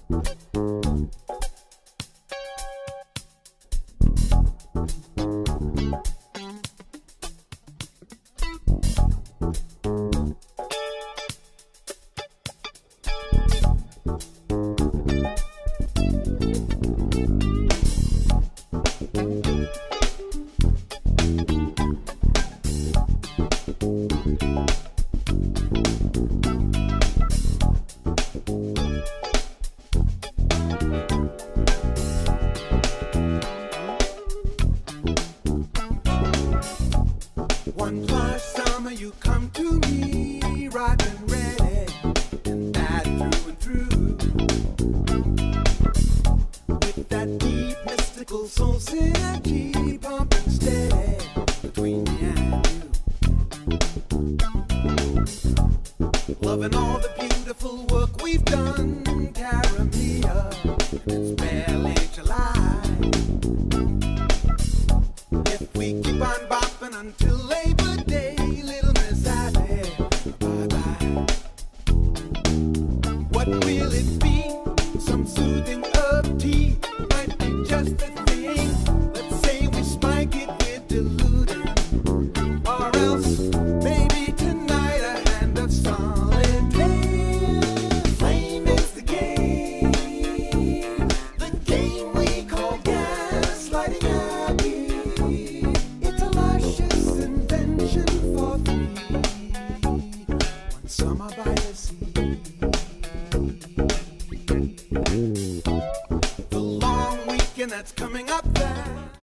One fine summer you come to me, ripe and ready, and that through and through. With that deep mystical soul synergy pumping steady between me and you. Loving all the beautiful work we've done, carry me up, and it's barely July.